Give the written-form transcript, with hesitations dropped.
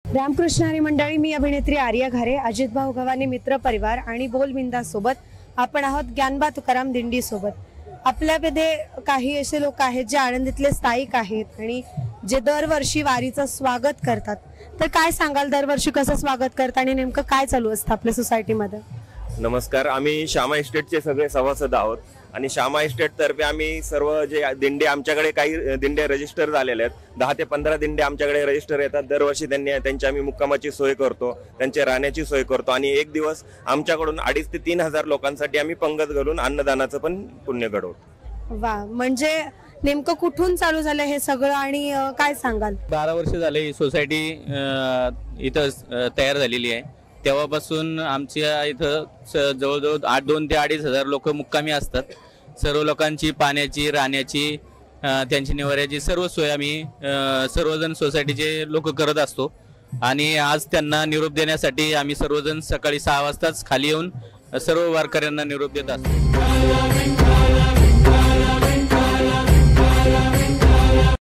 रामकृष्ण हरी मंडळी, मी अभिनेत्री आर्या घारे, अजित भाऊ गव्हाणे मित्र परिवार आणि बोलबिंदा सोबत आपण आहोत ज्ञानबा तुकाराम दिंडी सोबत। आपल्यामध्ये काही असे लोक आहेत जे आळंदीतले स्थायिक आहेत आणि जे दरवर्षी वारीचं स्वागत करतात। तर काय सांगाल, दरवर्षी कसं स्वागत करतात आणि नेमकं काय चालू असतं आपल्या सोसायटीमध्ये? नमस्कार, आम्ही श्यामा इस्टेटचे सगळे सभासद आहोत आणि श्यामा इस्टेट तर्फे आम्ही सर्व जे दिंडे, आमच्याकडे काही दिंडे रजिस्टर झालेले आहेत, 10 ते 15 दिंडे आमच्याकडे रजिस्टर येतात। दरवर्षी त्यांची आम्ही मुक्कामाची सोय करतो, त्यांच्या राहण्याची सोय करतो आणि एक दिवस आमच्याकडून 2,500 ते 3,000 लोकांसाठी आम्ही पंगत घालून अन्नदानाचं पण पुण्य घडवतो। वा, म्हणजे नेमकं कुठून चालू झालं हे सगळं आणि काय सांगाल? 12 वर्ष झाले ही सोसायटी इथं तयार झालेली आहे। तेव्हापासून आमच्या इथं जवळजवळ 2,000 ते 2,500 लोक मुक्कामी असतात। सर्व लोकांची पाण्याची, राहण्याची, त्यांची निवाऱ्याची सर्व सोय आम्ही सर्वजण सोसायटीचे लोक करत असतो आणि आज त्यांना निरोप देण्यासाठी आम्ही सर्वजण सकाळी 6 वाजताच खाली येऊन सर्व वारकऱ्यांना निरोप देत असतो।